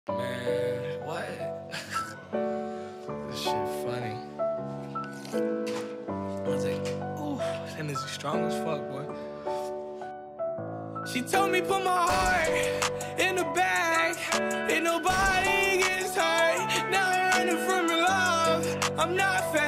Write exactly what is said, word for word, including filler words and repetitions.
Man, what? This shit funny. I was like, ooh, that energy strong as fuck, boy. She told me put my heart in the bag, and nobody gets hurt. Now I'm running from your love. I'm not fast.